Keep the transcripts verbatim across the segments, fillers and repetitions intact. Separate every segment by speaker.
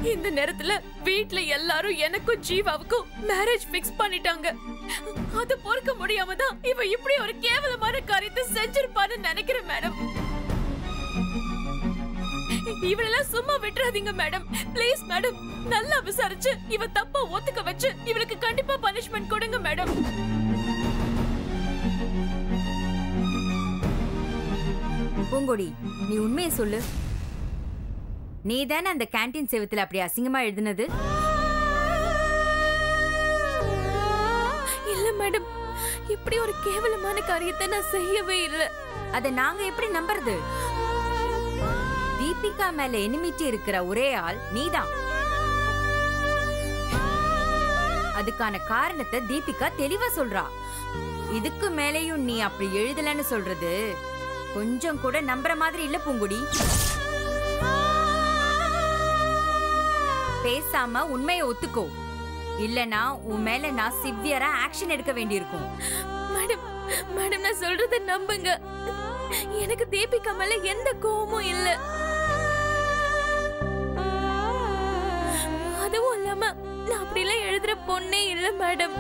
Speaker 1: இந்த நேரத்துல வீட்ல எல்லாரும் எனக்கும் ஜீவாவுக்கும் மேரேஜ் பிக்ஸ் பண்ணிட்டாங்க. அது பொறுக்க முடியாம தான் இவ இப்படி ஒரு கேவலமான காரியத்தை செஞ்சிருப்பான்னு நினைக்கிறேன் மேடம். இவளெல்லாம் சும்மா விட்டுறாதீங்க மேடம். ப்ளீஸ் மேடம், நல்லா விசாரிச்சு இவ தப்பா ஒத்துக்க வச்சு இவளுக்கு கண்டிப்பா பனிஷ்மெண்ட் கொடுங்க மேடம்.
Speaker 2: பூங்கொடி, நீ உண்மையை சொல்லு. நீ தானே அந்த கேண்டீன் செவத்துல அப்படி அசிங்கமா எழுதுனது?
Speaker 1: இல்ல மேடம், இப்படி ஒரு கேவலமான காரியத்தை நான் செய்யவே இல்லை.
Speaker 2: அத நாங்க எப்படி நம்புறது? தீபிகா மேல எனிமிட்டி இருக்கிற ஒரே ஆள் நீதான். அதுக்கான காரணத்தை தீபிகா தெளிவா சொல்றா. இதுக்கு மேலேயும் நீ அப்படி எழுதலன்னு சொல்றது கொஞ்சம் கூட நம்புற மாதிரி இல்ல பூங்குடி. பேசாம உண்மையை ஒத்துக்கோ, இல்லனா உன் மேல நான் சிவியரா ஆக்ஷன் எடுக்க வேண்டியிருக்கும்.
Speaker 1: மேடம் மேடம் நான் சொல்றத நம்புங்க. எனக்கு தீபிகா மேல எந்த கோவமும் இல்ல. அதுவும் இல்லாம நான் அப்படி எல்லாம் எழுதுற பொண்ணே இல்ல மேடம்.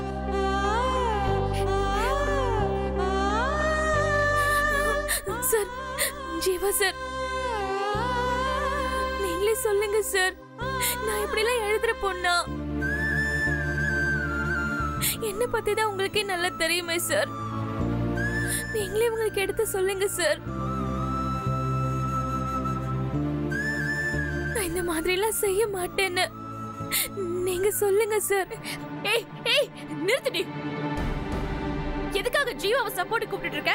Speaker 1: சார், ஜீவா சார், நீங்களே சொல்லுங்க சார், நான் இப்படி எல்லாம் எழுதுற பொண்ணா? என்ன பத்தி தான் உங்களுக்கே நல்லா தெரியுமே சார். நீங்களே உங்களுக்கு எடுத்து சொல்லுங்க சார். நான் இந்த மாதிரி எல்லாம் செய்ய மாட்டேன்னு நீங்க சொல்லுங்க சார். ஏய் ஏய் நிறுத்துடி. எதுக்காக ஜீவாவை சப்போர்ட் கூப்பிட்டு இருக்க?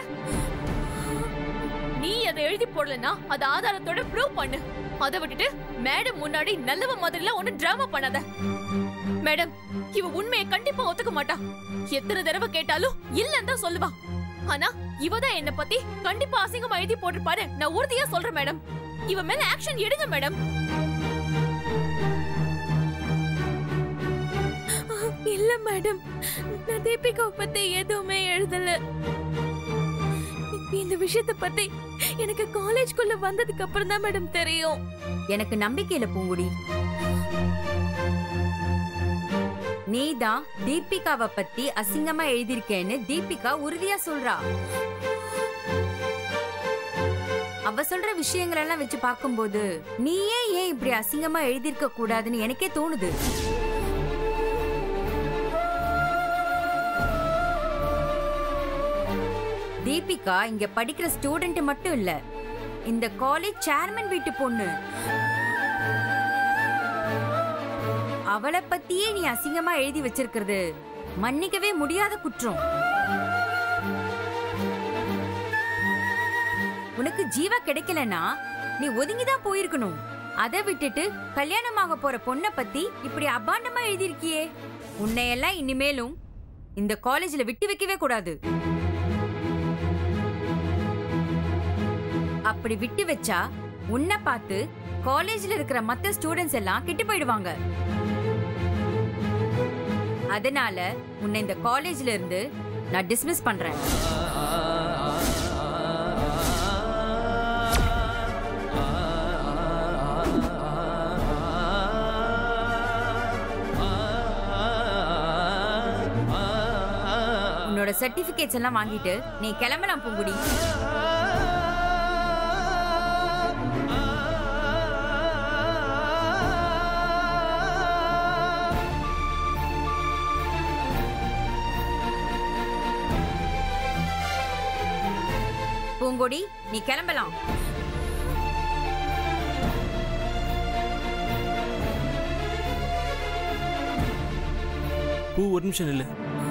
Speaker 1: நீ அதை எழுதி போடலனா அது ஆதாரத்தோட ப்ரூவ் பண்ணு. அதை விட்டுட்டு மேடம் முன்னாடி நல்லவ மாதிரிலாம் ஒண்ணு டிராமா பண்ணாத. மேடம், இவ உண்மையை கண்டிப்பா ஒத்துக்க மாட்டா. எத்தனை தடவை கேட்டாலும் இல்லன்னு தான் சொல்லுவா. ஆனா இவதான் என்ன பத்தி கண்டிப்பா அசிங்கமா எழுதி போட்டிருப்பாரு. நான் உறுதியா சொல்றேன் மேடம். இவ மேல ஆக்ஷன் எடுங்க மேடம். இல்ல மேடம், நான் தீபிகாவை பத்தி எதுவுமே எழுதல. இந்த விஷயத்தை பத்தி எனக்கு காலேஜ்குள்ள வந்ததுக்கு அப்புறம் தான் மேடம் தெரியும்.
Speaker 2: எனக்கு நம்பிக்கை இல்ல பூங்குடி. நீதான் தீபிகாவை பத்தி அசிங்கமா எழுதியிருக்கேன்னு தீபிகா உறுதியா சொல்றா. அவ சொல்ற விஷயங்கள் எல்லாம் வச்சு பார்க்கும்போது நீயே ஏன் இப்படி அசிங்கமா எழுதியிருக்க கூடாதுன்னு எனக்கே தோணுது. தீபிகா இங்க படிக்கிற ஸ்டூடெண்ட் மட்டும் இல்ல, இந்த காலேஜ் சேர்மன் வீட்டு பொண்ணு. அவளை பத்தியே நீ அசிங்கமா எழுதி வச்சிருக்கிறது மன்னிக்கவே முடியாத குற்றம். உனக்கு ஜீவா கிடைக்கலனா நீ ஒதுங்கிதான் போயிருக்கணும். அதை விட்டுட்டு கல்யாணமாக போற பொண்ணை பத்தி இப்படி அபாண்டமா எழுதியிருக்கியே. உன்னையெல்லாம் இனிமேலும் இந்த காலேஜ்ல விட்டு வைக்கவே கூடாது. அப்படி விட்டு வச்சா உன்னை பார்த்து காலேஜ்ல இருக்கிற மத்த ஸ்டூடெண்ட்ஸ் எல்லாம் கெட்டு போயிடுவாங்க. அதனால உன்னை இந்த காலேஜ்ல இருந்து நான் டிஸ்மிஸ் பண்றேன். உன்னோட சர்டிபிகேட்ஸ் எல்லாம் வாங்கிட்டு நீ கிளம்பலாம் பூங்குடி. பூங்கொடி, நீ கிளம்பலாம்.
Speaker 3: பூ, ஒரு நிமிஷம் இல்ல.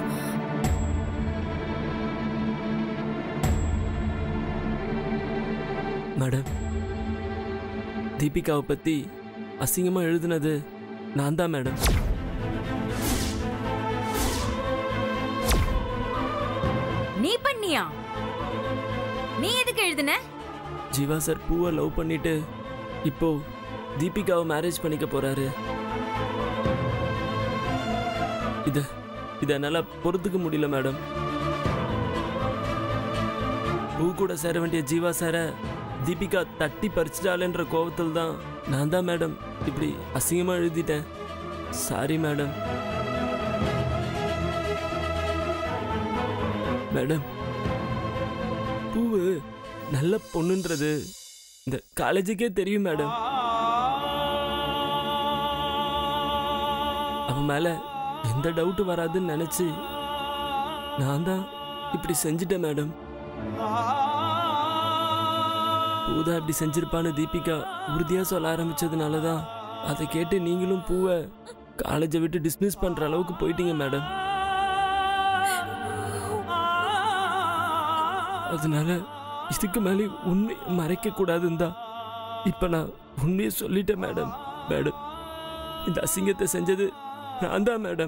Speaker 3: மேடம், தீபிகாவை பத்தி அசிங்கமா எழுதுனது நான் தான் மேடம்.
Speaker 2: நீ பண்ணியா? நீ எதுக்கு எழுதுன?
Speaker 3: ஜீவா சார் பூவை லவ் பண்ணிட்டு இப்போ தீபிகாவை மேரேஜ் பண்ணிக்க போறாரு. இத இத என்னால பொறுத்துக்க முடியல மேடம். பூ கூட சேர வேண்டிய ஜீவா சார தீபிகா தட்டி பறிச்சிட்டாளேன்ற கோவத்தில் தான் நான் தான் மேடம் இப்படி அசிங்கமாக எழுதிட்டேன். Sorry madam. மேடம், பூவு நல்ல பொண்ணுன்றது இந்த காலேஜுக்கே தெரியும் மேடம். அவன் மேல எந்த டவுட் வராதுன்னு நினைச்சு நான் தான் இப்படி செஞ்சிட்டேன் மேடம். பூதா இப்படி செஞ்சிருப்பான்னு தீபிகா உறுதியா சொல்ல ஆரம்பிச்சதுனாலதான் அதை கேட்டு நீங்களும் பூவை காலேஜை விட்டு டிஸ்மிஸ் பண்ற அளவுக்கு போயிட்டீங்க மேடம். அதனால இதுக்கு மேலே உண்மை மறைக்க கூடாதுன்னு தான் இப்ப நான் உண்மையை சொல்லிட்டேன் மேடம். மேடம், இந்த அசிங்கத்தை செஞ்சது நான் தான் மேடம்.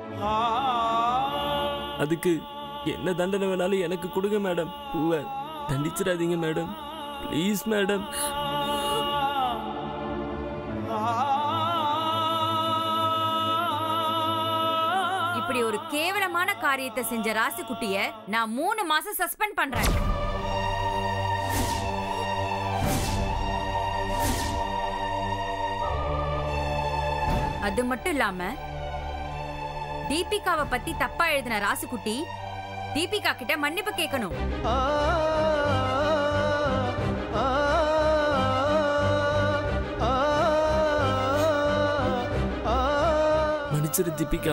Speaker 3: அதுக்கு என்ன தண்டனை வேணாலும் எனக்கு கொடுங்க மேடம். பூவை தண்டிச்சிடாதீங்க மேடம், ப்ளீஸ் மேடம்.
Speaker 2: இப்படி ஒரு கேவலமான காரியத்தை செஞ்ச ராசுகுட்டிய நான் மூணு மாசம் சஸ்பெண்ட் பண்றேன். அது மட்டும் இல்லாம தீபிகாவை பத்தி தப்பா எழுதின ராசுகுட்டி தீபிகா கிட்ட மன்னிப்பு கேட்கணும்.
Speaker 3: மன்னிச்சிரு தீபிகா.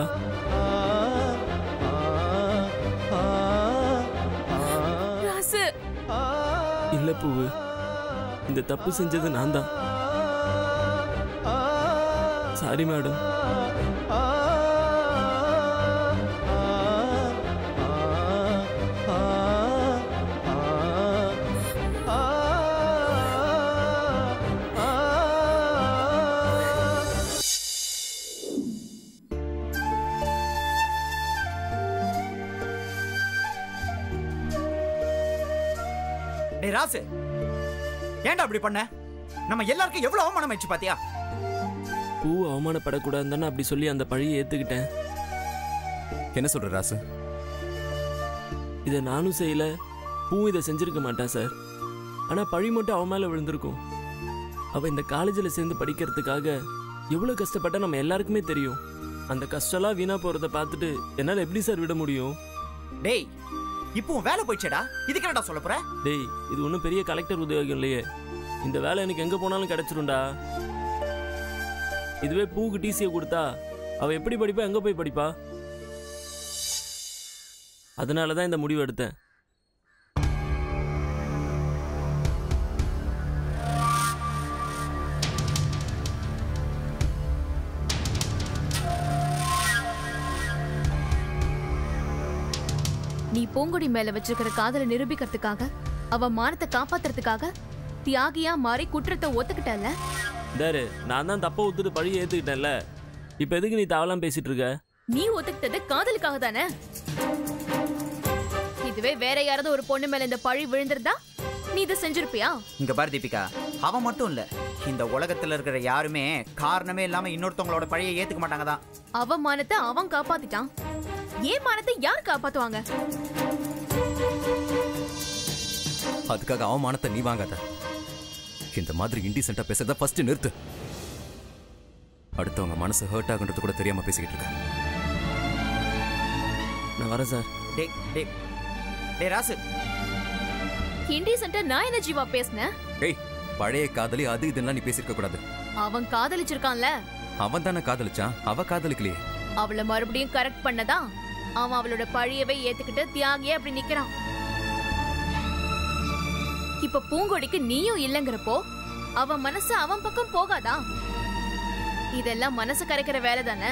Speaker 3: இல்ல பூவு, இந்த தப்பு செஞ்சது நான் தான். Sorry madam.
Speaker 4: ராசு, ஏன்டா அப்படி பண்ண? நம்ம எல்லாருக்கும் எவ்வளவு அவமானம் ஆயிடுச்சு பாத்தியா?
Speaker 3: பூ அவமானப்படக்கூடாதுன்னு அப்படி சொல்லி அந்த பழியை ஏத்துக்கிட்டேன்.
Speaker 5: என்ன சொல்ற ராசு?
Speaker 3: இதை நானும் செய்யல, பூ இதை செஞ்சிருக்க மாட்டான் சார். ஆனா பழி மட்டும் அவன் மேல விழுந்திருக்கும். அவ இந்த காலேஜில் சேர்ந்து படிக்கிறதுக்காக எவ்வளவு கஷ்டப்பட்டா நம்ம எல்லாருக்குமே தெரியும். அந்த கஷ்டம்லாம் வீணா போறதை பார்த்துட்டு என்னால எப்படி சார் விட முடியும்?
Speaker 4: டேய், இப்போ வேலை போயிடுச்சேடா, இதுக்கு என்னடா சொல்ல போற?
Speaker 3: டேய், இது ஒன்றும் பெரிய கலெக்டர் உத்தியோகம் இல்லையே. இந்த வேலை எனக்கு எங்க போனாலும் கிடைச்சிரும்டா. இதுவே பூக்கு டிசியை கொடுத்தா அவ எப்படி படிப்பா, எங்க போய் படிப்பா? அதனாலதான் இந்த முடிவு எடுத்தேன்.
Speaker 1: நீ பூங்கொடி மேல வச்சிருக்கிற காதலை நிரூபிக்கிறதுக்காக, அவ மானத்தை காப்பாத்துறதுக்காக தியாகியா மாறி குற்றத்தை ஒத்துக்கிட்டல.
Speaker 3: டேரு, நான் தான் தப்ப ஒத்துட்டு பழிய ஏத்துக்கிட்டேன்ல. இப்ப எதுக்கு நீ தவலாம் பேசிட்டு இருக்க?
Speaker 1: நீ ஒத்துக்கிட்டது காதலுக்காக தானே. இதுவே வேற யாராவது ஒரு பொண்ணு மேல இந்த பழி விழுந்திருந்தா நீ இதை செஞ்சிருப்பியா?
Speaker 4: இங்க பாரு தீபிகா, அவன் மட்டும் இல்ல, இந்த உலகத்துல இருக்கிற யாருமே காரணமே இல்லாம இன்னொருத்தவங்களோட பழியை ஏத்துக்க மாட்டாங்க தான்.
Speaker 1: அவன் மானத்தை அவன் காப்பாத்திட்டான், ஏன் மானத்தை யார் காப்பாத்துவாங்க?
Speaker 5: அதுக்காக அவமானத்தை நீ வாங்காத. இந்த மாதிரி இன்டிசென்ட்டா பேசுறத ஃபர்ஸ்ட் நிறுத்து. அடுத்தவங்க மனசு ஹர்ட் ஆகுன்றது கூட தெரியாம பேசிக்கிட்டு இருக்க.
Speaker 3: நான் வரேன் சார்.
Speaker 4: டேய் டேய் டேய் ராசு,
Speaker 1: இன்டிசென்ட்டா நான் என்ன ஜீவா பேசுனேன்?
Speaker 5: ஏய், பழைய காதலி அது இதெல்லாம் நீ பேசிருக்க கூடாது.
Speaker 1: அவன் காதலிச்சிருக்கான்ல.
Speaker 5: அவன் தானே காதலிச்சான், அவ காதலிக்கலையே.
Speaker 1: அவளை மறுபடியும் கரெக்ட் பண்ணதா அவன் அவளோட பழியவே ஏத்துக்கிட்டு தியாகியே அப்படி நிக்கிறான். இப்ப பூங்கொடிக்கு நீயும் இல்லங்கிறப்போ அவன் மனசு அவன் பக்கம் போகாதா? இதெல்லாம் மனசு கரைக்கிற வேலை தானே.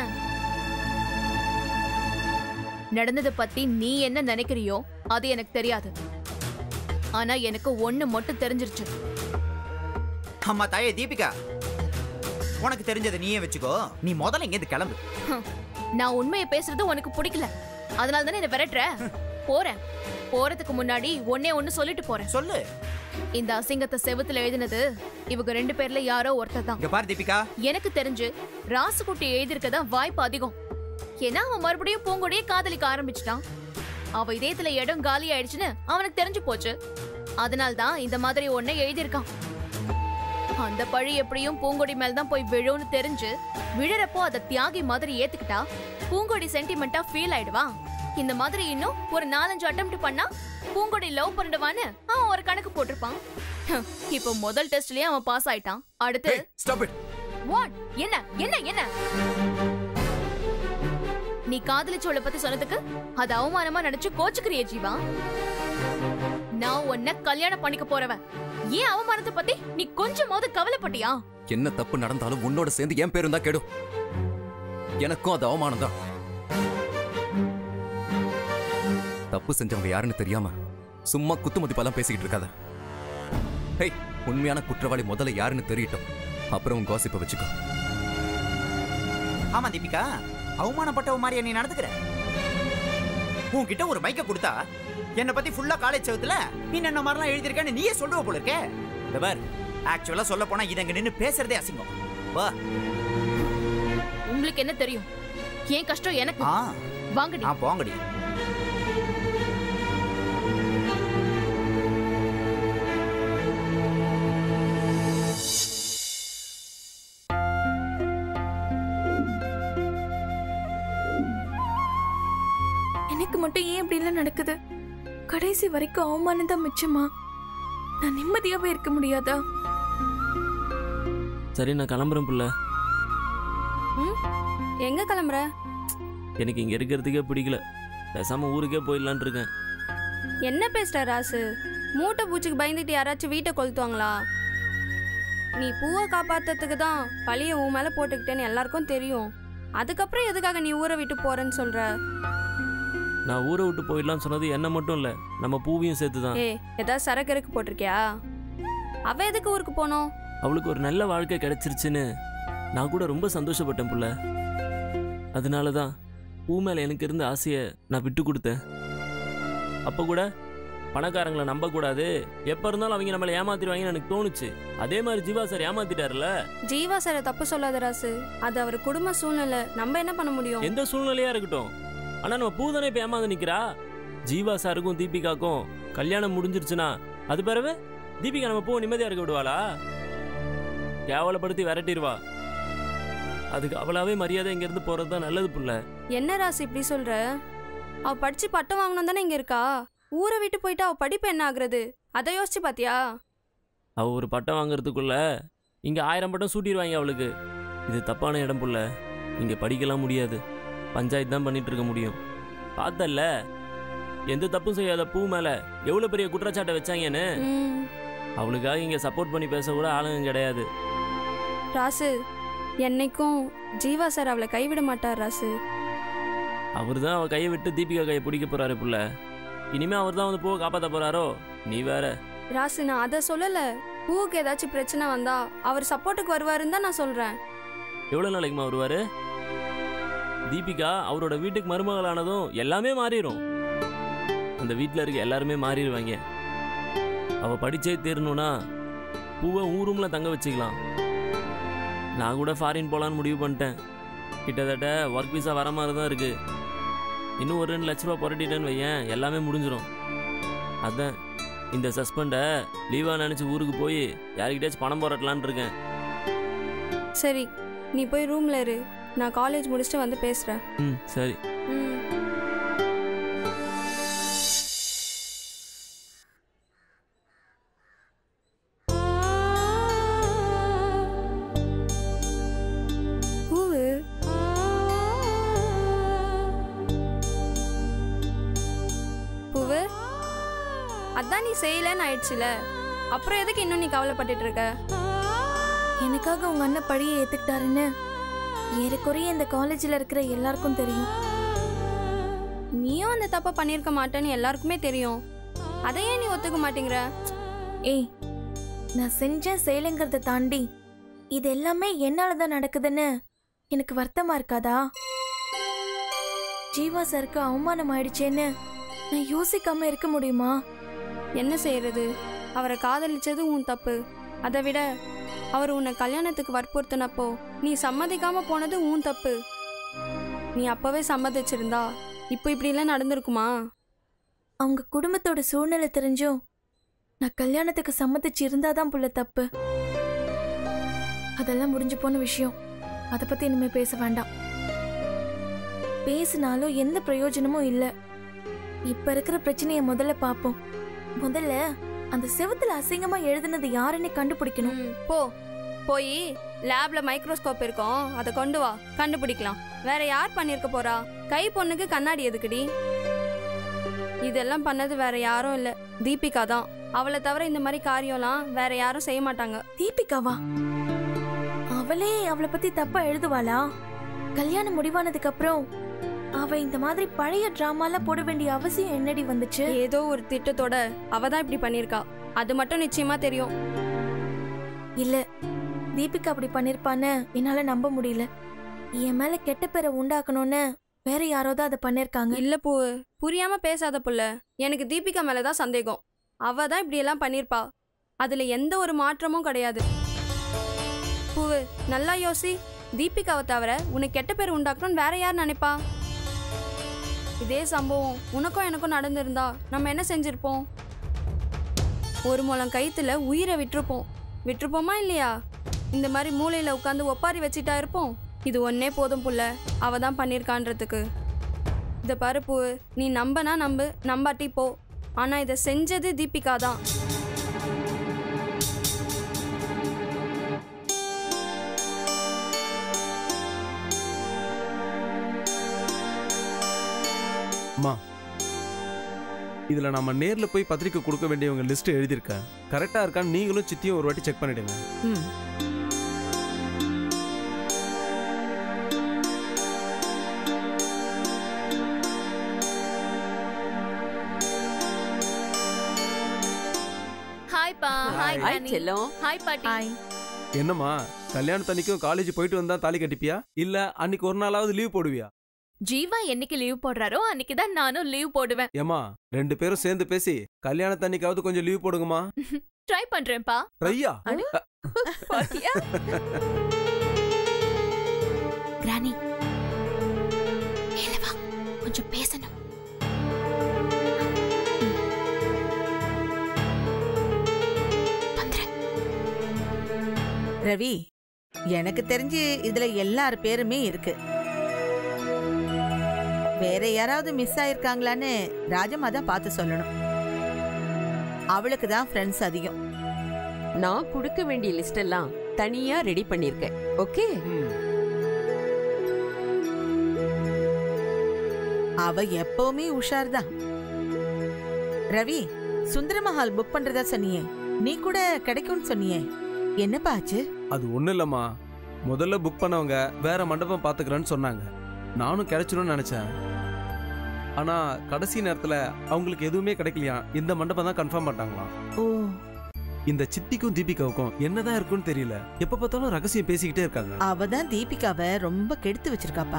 Speaker 1: நடந்ததை பத்தி நீ என்ன நினைக்கிறியோ அது எனக்கு தெரியாது. ஆனா எனக்கு ஒண்ணு மட்டும் தெரிஞ்சிருச்சு.
Speaker 4: அம்மா தாயே தீபிகா, உனக்கு தெரிஞ்சதை நீயே வச்சுக்கோ. நீ முதல்ல இங்க இருந்து கிளம்பு.
Speaker 1: நான் உண்மையை பேசுறது உனக்கு பிடிக்கல, அதனால தானே என்ன விரட்டுற. போறேன். போறதுக்கு முன்னாடி ஒன்னே ஒன்னு சொல்லிட்டு போறேன்.
Speaker 4: சொல்லு.
Speaker 1: இந்த அசிங்கத்தை செவுத்துல எழுதினது இவங்க ரெண்டு பேர்ல யாரோ ஒருத்தர் தான்.
Speaker 4: இங்க பாரு தீபிகா,
Speaker 1: எனக்கு தெரிஞ்சு ராசுகுட்டி எழுதிருக்கதா வாய்ப்பு அதிகம். ஏன்னா அவன் மறுபடியும் பூங்கொடியே காதலிக்க ஆரம்பிச்சிட்டான். அவ இதயத்துல இடம் காலி ஆயிடுச்சுன்னு அவனுக்கு தெரிஞ்சு போச்சு. அதனால்தான் இந்த மாதிரி ஒன்ன எழுதியிருக்கான். அந்த பழி எப்படியும் பூங்கொடி மேல தான் போய் விழும்னு தெரிஞ்சு விழறப்போ அதை தியாகி மாதிரி ஏத்துக்கிட்டா பூங்கொடி சென்டிமெண்டா ஃபீல் ஆயிடுவா. இந்த மாதிரி இன்னும் ஒரு நாலஞ்சு அட்டெம்ப்ட் பண்ணா பூங்கொடி லவ் பண்ணிடுவான்னு அவன் ஒரு கணக்கு போட்டிருப்பான். இப்போ முதல் டெஸ்ட்லயே அவன் பாஸ் ஆயிட்டான். அடுத்து
Speaker 5: ஸ்டாப் இட்.
Speaker 1: வாட்? என்ன என்ன என்ன நீ காதலிச்சோள பத்தி சொன்னதுக்கு அது அவமானமா நினைச்சு கோச்சுக்கிறியே ஜீவா? நான் உன்னை கல்யாணம் பண்ணிக்க போறவ. ஏன் அவமானத்தை பத்தி நீ கொஞ்சமாவது கவலைப்பட்டியா?
Speaker 5: என்ன தப்பு நடந்தாலும் உன்னோட சேர்ந்து என் பேரும் தான் கெடும். எனக்கும் அது அவமானம் தான். தப்பு செஞ்சவங்க யாருன்னு தெரியாம சும்மா குத்துமதிப்பெல்லாம் பேசிக்கிட்டு இருக்காத. ஹேய், உண்மையான குற்றவாளி முதல்ல யாருன்னு தெரியட்டும், அப்புறம் உன் காசிப்பை வச்சுக்கோ.
Speaker 4: ஆமா தீபிகா, அவமானப்பட்டவ மாதிரியா நீ நடந்துக்கிற? உன்கிட்ட ஒரு மைக்க கொடுத்தா என்னை பத்தி ஃபுல்லா காலேஜ் செவத்துல நீ என்ன மாதிரிலாம் எழுதியிருக்கேன்னு நீயே சொல்லுவ போல இருக்கே. பார், ஆக்சுவலா சொல்ல போனா இதை அங்க நின்னு பேசுறதே அசிங்கம். வா.
Speaker 1: உங்களுக்கு என்ன தெரியும்? ஏன் கஷ்டம் எனக்கு. வாங்கடி.
Speaker 4: ஆ போங்கடி.
Speaker 6: எனக்கு மட்டும் ஏன் இப்படி எல்லாம் நடக்குது? கடைசி வரைக்கும் அவமானம் தான் மிச்சமா? நான் நிம்மதியாவே இருக்க முடியாதா?
Speaker 3: சரி, நான் கிளம்புறேன் புள்ள.
Speaker 6: எங்க கிளம்புற?
Speaker 3: எனக்கு இங்க இருக்கிறதுக்கே பிடிக்கல. பேசாம ஊருக்கே போயிடலான் இருக்கேன்.
Speaker 6: என்ன பேசுற ராசு? மூட்டை பூச்சிக்கு பயந்துட்டு யாராச்சும் வீட்டை கொளுத்துவாங்களா? நீ பூவை காப்பாத்துறதுக்கு தான் பழிய உன் மேல போட்டுக்கிட்டேன்னு எல்லாருக்கும் தெரியும். அதுக்கப்புறம் எதுக்காக நீ ஊரை விட்டு போறேன்னு சொல்ற?
Speaker 3: நான் ஊரை விட்டு போயிடலான்னு சொன்னது என்ன மட்டும் இல்ல, நம்ம பூவையும் சேர்த்துதான்.
Speaker 6: ஏ, ஏதாவது சரக்கு இருக்கு போட்டிருக்கியா? அவ எதுக்கு ஊருக்கு போனோம்?
Speaker 3: அவளுக்கு ஒரு நல்ல வாழ்க்கை கிடைச்சிருச்சுன்னு நான் கூட ரொம்ப சந்தோஷப்பட்டேன் புள்ள. அதனாலதான் பூ மேல எனக்கு இருந்த ஆசையை நான் விட்டு கொடுத்தேன். அப்ப கூட பணக்காரங்களை நம்ப கூடாது, எப்ப இருந்தாலும் அவங்க நம்மளை ஏமாத்திடுவாங்கன்னு எனக்கு தோணுச்சு. அதே மாதிரி ஜீவா சார் ஏமாத்திட்டாருல.
Speaker 6: ஜீவா சார் தப்பு சொல்லாத ராசு, அது அவர் குடும்ப சூழ்நிலை, நம்ம என்ன பண்ண முடியும்?
Speaker 3: எந்த சூழ்நிலையா இருக்கட்டும், ஆனா நம்ம பூ தானே இப்ப ஏமாந்து நிக்கிறா. ஜீவா சாருக்கும் தீபிகாக்கும் கல்யாணம் முடிஞ்சிருச்சுன்னா அது பிறகு தீபிகா நம்ம பூ நிம்மதியா இருக்க விடுவாளா? கேவலப்படுத்தி விரட்டிடுவா. அதுக்கு அவளாவே மரியாதை இங்க இருந்து போறதுதான் நல்லது புள்ள.
Speaker 6: என்ன ராசு இப்படி சொல்ற? அவ படிச்சு பட்டம் வாங்கணும் தானே இங்க இருக்கா. ஊரை விட்டு போயிட்டா அவ படிப்பு என்ன ஆகுறது? அதை யோசிச்சு பாத்தியா?
Speaker 3: அவ ஒரு பட்டம் வாங்குறதுக்குள்ள இங்க ஆயிரம் பட்டம் சூட்டிடுவாங்க அவளுக்கு. இது தப்பான இடம் புள்ள. இங்க படிக்கலாம் முடியாது, பஞ்சாயத்து தான் பண்ணிட்டு இருக்க முடியும். பார்த்தல்ல எந்த தப்பும் செய்யாத பூ மேல எவ்வளவு பெரிய குற்றச்சாட்டை வச்சாங்கன்னு. அவளுக்காக இங்க சப்போர்ட் பண்ணி பேச கூட ஆளுங்க கிடையாது.
Speaker 6: ராசு, என்னைக்கும் ஜீவா சார் அவளை கைவிட மாட்டார் ராசு.
Speaker 3: அவர் தான் அவ கையை விட்டு தீபிகா கையை பிடிக்க போறாரு புள்ள. இனிமே அவர் தான் வந்து பூவை காப்பாற்ற போறாரோ? நீ வேற.
Speaker 6: ராசு, நான் அதை சொல்லல. பூவுக்கு ஏதாச்சும் பிரச்சனை வந்தா அவர் சப்போர்ட்டுக்கு வருவாருன்னு தான் நான் சொல்றேன்.
Speaker 3: எவ்வளவு நாளைக்குமா வருவாரு? தீபிகா அவரோட வீட்டுக்கு மருமகளானதும் எல்லாமே மாறிடும். அந்த வீட்டில் இருக்க எல்லாருமே மாறிடுவாங்க. அவ படிச்சே தீரணும்னா பூவை ஊரும்ல தங்க வச்சுக்கலாம். நான் கூட ஃபாரின் போலான்னு முடிவு பண்ணிட்டேன். கிட்டத்தட்ட ஒர்க் வீசா வர மாதிரி தான் இருக்கு. இன்னும் ஒரு ரெண்டு லட்ச ரூபா புரட்டிட்டேன்னு வையேன், எல்லாமே முடிஞ்சிடும். அதான் இந்த சஸ்பெண்டை லீவா நினைச்சு ஊருக்கு போய் யாருக்கிட்டாச்சும் பணம் போராட்டலான் இருக்கேன்.
Speaker 6: சரி, நீ போய் ரூம்ல இரு, நான் காலேஜ் முடிச்சுட்டு வந்து பேசுறேன்.
Speaker 3: ம் சரி.
Speaker 6: பூவு, பூவு, அதான் நீ செய்யலன்னு ஆயிடுச்சுல, அப்புறம் எதுக்கு இன்னும் நீ கவலைப்பட்டுட்டு இருக்க?
Speaker 7: எனக்காக உங்க அண்ணன் படியை ஏத்துக்கிட்டாருன்னு ஏறக்குறைய இந்த காலேஜில் இருக்கிற எல்லாருக்கும் தெரியும்.
Speaker 6: நீயும் அந்த தப்பை பண்ணியிருக்க மாட்டேன்னு எல்லாருக்குமே தெரியும். அதையே நீ ஒத்துக்க மாட்டேங்கிற?
Speaker 7: ஏய், நான் செஞ்ச செயலுங்கிறத தாண்டி இது எல்லாமே என்னால தான் நடக்குதுன்னு எனக்கு வருத்தமா இருக்காதா? ஜீவா சாருக்கு அவமானம் ஆயிடுச்சேன்னு நான் யோசிக்காம இருக்க முடியுமா?
Speaker 6: என்ன செய்யறது? அவரை காதலிச்சது உன் தப்பு. அதை விட அவர் உன்னை கல்யாணத்துக்கு வற்புறுத்தினப்போ நீ சம்மதிக்காம போனது உன் தப்பு. நீ அப்பவே சம்மதிச்சிருந்தா இப்போ இப்படி எல்லாம் நடந்திருக்குமா?
Speaker 7: அவங்க குடும்பத்தோட சூழ்நிலை தெரிஞ்சும் நான் கல்யாணத்துக்கு சம்மதிச்சு இருந்தாதான் புள்ள தப்பு. அதெல்லாம் முடிஞ்சு போன விஷயம். அதை பத்தி இனிமே பேச வேண்டாம். பேசினாலும் எந்த பிரயோஜனமும் இல்ல. இப்ப இருக்கிற பிரச்சனைய முதல்ல பாப்போம். முதல்ல அந்த செவுத்துல அசிங்கமா எழுதுனது யாருன்னு கண்டுபிடிக்கணும்.
Speaker 6: ம், போ போய் லேப்ல மைக்ரோஸ்கோப் இருக்கும், அதை கொண்டு வா, கண்டுபிடிக்கலாம். வேற யார் பண்ணிருக்க போறா? கை பொண்ணுக்கு கண்ணாடி எதுக்குடி? இதெல்லாம் பண்ணது வேற யாரும் இல்ல, தீபிகா தான். அவளை தவிர இந்த மாதிரி காரியம்லாம் வேற யாரும் செய்ய மாட்டாங்க.
Speaker 7: தீபிகாவா? அவளே அவளை பத்தி தப்பா எழுதுவாளா? கல்யாணம் முடிவானதுக்கு அப்புறம் அவ இந்த மாதிரி பழைய டிராமால போட வேண்டிய அவசியம் என்னடி வந்துச்சு?
Speaker 6: ஏதோ ஒரு திட்டத்தோட அவ தான் இப்படி பண்ணிருக்கா, அது மட்டும் நிச்சயமா தெரியும்.
Speaker 7: இல்ல, தீபிகா அப்படி பண்ணிருப்பான்னு என்னால நம்ப முடியல. என் மேல கெட்ட பேரை உண்டாக்கணும்னு வேற யாரோதான் அதை பண்ணிருக்காங்க.
Speaker 6: இல்ல பூ, புரியாம பேசாத புள்ள. எனக்கு தீபிகா மேலதான் சந்தேகம். அவ தான் இப்படி எல்லாம் பண்ணிருப்பா, அதுல எந்த ஒரு மாற்றமும் கிடையாது. பூவு, நல்லா யோசி. தீபிகாவை தவிர உனக்கு கெட்ட பேர் உண்டாக்கணும்னு வேற யார் நினைப்பா? இதே சம்பவம் உனக்கும் எனக்கும் நடந்திருந்தா நம்ம என்ன செஞ்சிருப்போம்? ஒரு முழம் கயித்துல உயிரை விட்டுருப்போம். விட்டுருப்போமா இல்லையா? இந்த மாதிரி மூளையில உட்காந்து ஒப்பாரி வச்சுட்டா இருப்போம். இது ஒன்னே போதும் புள்ள, அவ தான் பண்ணிருக்கான்றதுக்கு. இந்த பருப்பு நீ நம்பனா நம்பு, நம்பாட்டி போ. ஆனா இதை செஞ்சது தீபிகா தான்.
Speaker 8: அம்மா, இதுல நம்ம நேர்ல போய் பத்திரிக்கை கொடுக்க வேண்டியவங்க லிஸ்ட் எழுதியிருக்கேன். கரெக்டா இருக்கான்னு நீங்களும் சித்தியும் ஒரு வாட்டி செக் பண்ணிடுங்க.
Speaker 9: ம்.
Speaker 1: ஹாய் பா. Hi
Speaker 9: hi
Speaker 1: Rani.
Speaker 9: செல்லம்.
Speaker 1: ஹாய் பாட்டி.
Speaker 7: ஹாய்.
Speaker 8: என்னம்மா, கல்யாணத்தன்னைக்கும் காலேஜ் போயிட்டு வந்தா தாலி கட்டிப்பியா, இல்ல அன்னைக்கு ஒரு நாளாவது லீவ் போடுவியா?
Speaker 1: ஜீவா என்னைக்கு லீவ் போடுறாரோ அன்னைக்கு தான் நானும் லீவ் போடுவேன்.
Speaker 8: ஏமா, ரெண்டு பேரும் சேர்ந்து பேசி கல்யாணத்தன்னைக்காவது கொஞ்சம் லீவ் போடுங்கம்மா.
Speaker 1: ட்ரை பண்றேன்ப்பா.
Speaker 8: ட்ரையா?
Speaker 9: பாத்தியா?
Speaker 1: கிரானி, வா, கொஞ்சம் பேசணும்.
Speaker 9: ரவி, எனக்கு தெரிஞ்சு இதுல எல்லார் பேருமே இருக்கு. வேற யாராவது மிஸ் ஆயிருக்காங்களான்னு ராஜம்மா தான் பார்த்து சொல்லணும். அவளுக்கு தான் ஃப்ரெண்ட்ஸ் அதிகம்.
Speaker 10: நான் கொடுக்க வேண்டிய லிஸ்ட் எல்லாம் தனியா ரெடி பண்ணிருக்கேன். ஓகே?
Speaker 9: அவ எப்பவுமே உஷார் தான். ரவி, சுந்தரமஹால் புக் பண்றதா சொன்னியே, நீ கூட கிடைக்கும்னு சொன்னியே, என்னப்பா ஆச்சு?
Speaker 8: அது ஒண்ணு இல்லம்மா, முதல்ல புக் பண்ணவங்க வேற மண்டபம் பாத்துக்கிறேன்னு சொன்னாங்க. நானும் கிடைச்சிடும்னு நினைச்சேன். ஆனா கடைசி நேரத்துல அவங்களுக்கு எதுவுமே கிடைக்கலையா, இந்த மண்டபம் தான் கன்ஃபார்ம் பண்ணிட்டாங்களாம்.
Speaker 9: ஓ.
Speaker 8: இந்த சித்திக்கும் தீபிகாவுக்கும் என்னதான் இருக்குன்னு தெரியல, எப்ப பார்த்தாலும் ரகசியம் பேசிக்கிட்டே இருக்காங்க.
Speaker 9: அவ தான் தீபிகாவை ரொம்ப கெடுத்து வச்சிருக்காப்பா.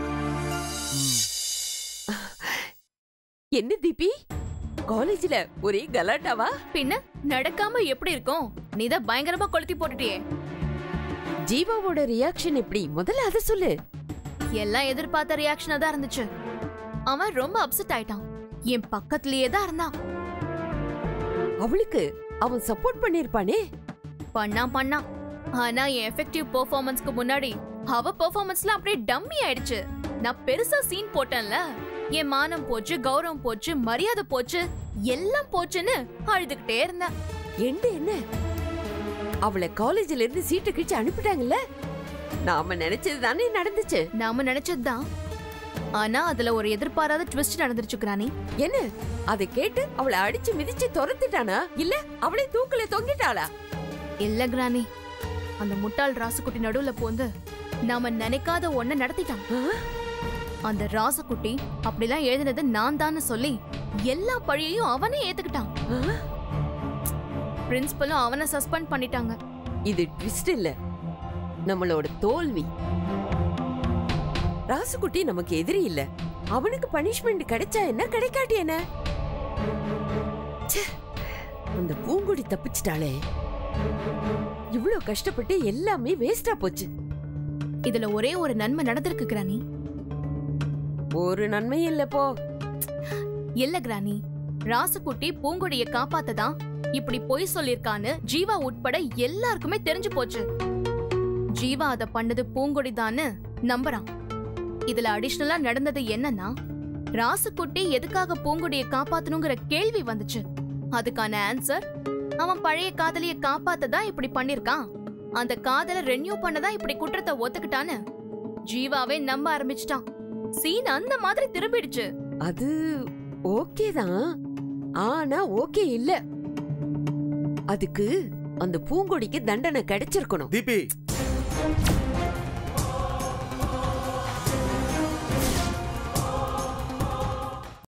Speaker 10: என்ன தீபி, காலேஜ்ல ஒரே கலாட்டாவா?
Speaker 1: பின்ன நடக்காம எப்படி இருக்கும்? நீதான் பயங்கரமா கொளுத்தி போட்டுட்டியே.
Speaker 10: ஜீவாவோட ரியாக்ஷன் எப்படி, முதல்ல அத சொல்லு.
Speaker 1: எல்லாம் எதிர்பார்த்த ரியாக்ஷனா தான் இருந்துச்சு. அவன் ரொம்ப அப்செட் ஆயிட்டான். என் பக்கத்திலேயே தான் இருந்தான்.
Speaker 10: அவளுக்கு அவன் சப்போர்ட் பண்ணிருப்பானே.
Speaker 1: பண்ணா பண்ணா ஆனா என் எஃபெக்டிவ் பெர்ஃபார்மன்ஸ்க்கு முன்னாடி அவ பெர்ஃபார்மன்ஸ்ல அப்படியே டம்மி ஆயிடுச்சு. நான் பெருசா சீன் போட்டேன்ல, என் மானம் போச்சு, கௌரவம் போச்சு, மரியாதை போச்சு, எல்லாம் போச்சுன்னு அழுதுகிட்டே இருந்தேன்.
Speaker 10: என்ன என்ன அவளை காலேஜ்ல இருந்து சீட்டு கிழிச்சு அனுப்பிட்டாங்கல்ல? நாம நினைச்சது தானே நடந்துச்சு.
Speaker 1: நாம நினைச்சதுதான். ஆனா அதுல ஒரு எதிர்பாராத ட்விஸ்ட் நடந்துருச்சு கிரானி.
Speaker 10: என்ன, அதை கேட்டு அவளை அடிச்சு மிதிச்சு துரத்துட்டானா, இல்ல அவளை தூக்கல தொங்கிட்டாளா?
Speaker 1: இல்ல கிரானி, அந்த முட்டாள் ராசுக்குட்டி நடுவுல போந்து நாம நினைக்காத ஒண்ண நடத்திட்டான். அந்த ராசுக்குட்டி அப்படிலாம் எழுதினது நான் தான் சொல்லி எல்லா பழியையும் அவனே ஏத்துக்கிட்டான். பிரின்சிபலும் அவனை சஸ்பெண்ட் பண்ணிட்டாங்க.
Speaker 10: இது ட்விஸ்ட் இல்ல, நம்மளோட தோல்வி. ராசுக்குட்டி நமக்கு எதிரி இல்ல, அவனுக்கு பனிஷ்மெண்ட் கிடைச்சா என்ன, கிடைக்காட்டி என்ன? அந்த பூங்குடி தப்பிச்சிட்டாளே, இவ்வளவு கஷ்டப்பட்டு எல்லாமே வேஸ்டா போச்சு.
Speaker 1: இதுல ஒரே ஒரு நன்மை நடந்திருக்கு கிரானி.
Speaker 10: ஒரு நன்மை இல்ல போ.
Speaker 1: இல்ல கிரானி, ராசுக்குட்டி பூங்குடிய காப்பாத்ததான் இப்படி பொய் சொல்லிருக்கான்னு ஜீவா உட்பட எல்லாருக்குமே தெரிஞ்சு போச்சு. ஜீவா அத பண்ணது பூங்கொடிதான்னு நம்புறான். இதுல அடிஷனலா நடந்தது என்னன்னா, ராசுக்குட்டி எதுக்காக பூங்கொடியை காப்பாத்தணுங்கிற கேள்வி வந்துச்சு. அதுக்கான ஆன்சர், அவன் பழைய காதலிய காப்பாத்ததா இப்படி பண்ணிருக்கான், அந்த காதலை ரெனியூ பண்ணதா இப்படி குற்றத்தை ஒத்துக்கிட்டான்னு ஜீவாவே நம்ப ஆரம்பிச்சிட்டான். சீன் அந்த மாதிரி திரும்பிடுச்சு.
Speaker 10: அது ஓகே தான், ஆனா ஓகே இல்ல. அதுக்கு அந்த பூங்கொடிக்கு தண்டனை கிடைச்சிருக்கணும்.
Speaker 8: தீபி